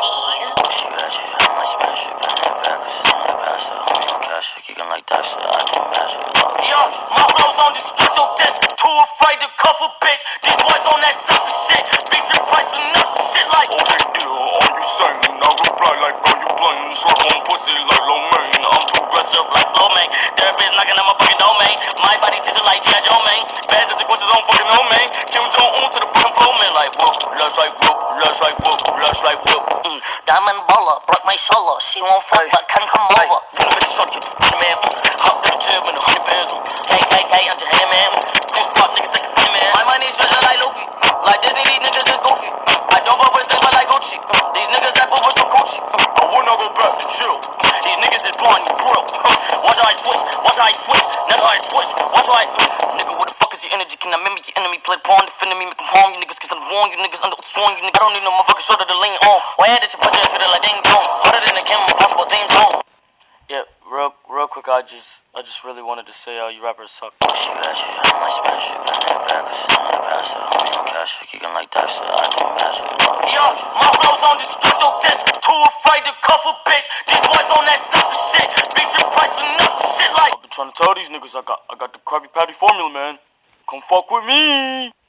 She ratchet, I might smash it, bend that back, cause it's in that bastard. Homie on cash, kicking like Dexter, I think magic. Yo, my flow's on this street, so this too afraid to cuff a bitch. These boys on that sucker shit, bitch, your price enough shit like. Oh, big deal, all you saying, I reply like, bro, you playing, slap on pussy like low main. I'm too aggressive Like flow man, there bitch knocking at my fucking domain. My body teacher like G.I. Joe man. Bad consequences on fucking no man. Kim Jong-un to the fucking flow man like whoop, lush like whoop, lush like whoop, lush like whoop. Diamond baller, broke my shoulder. She won't fuck but can come over. Full of structure, man. Hop to the gym in 100 bands. KKK, I'm your hand man. Chris Rock niggas like a fan man. My money's treasure like Luffy. Like Disney, these niggas is goofy. I don't fuck with things like Gucci. These niggas that fuck with some Gucci. I wanna go back to chill. These niggas is blind, you drill. Watch how I switch, watch how I switch. Never how I switch, watch how I. Nigga, what the fuck is your energy? Can I mimic your enemy? Play pawn, defending me, make them harm you niggas. Cause I'm wrong, you niggas under sworn, you niggas. I don't need no motherfucking shoulder to lean on. Why did you push it into the like ding dong? Harder than a camera, impossible theme song. Yeah, real quick, I just really wanted to say you rappers suck. She ratchet, I might smash it, bend that back, cause it's in that bastard. Homie on cash, kicking like Dexter, I think magic. Yo, my flow's on this street, so this too afraid to cuff a bitch. These boys on that sucker shit, bitch, your price enough shit like. I've been trying to tell these niggas I got the Krabby Patty formula, man. Come fuck with me.